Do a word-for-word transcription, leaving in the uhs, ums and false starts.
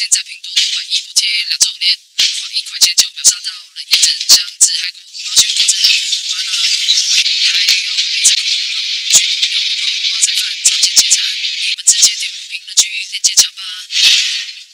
现在拼多多买一补贴两周年，我花一块钱就秒杀到了一整箱子海果、羽毛球、花枝和火锅、麻辣卤味，还有梅菜扣肉、菌菇牛肉、煲菜饭、超级解馋，你们直接点我评论区链接抢吧。